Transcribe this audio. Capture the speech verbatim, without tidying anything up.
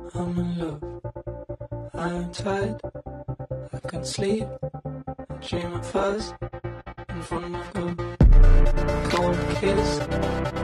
I'm in love, I'm tired, I can't sleep, I dream of us in front of a cold kiss.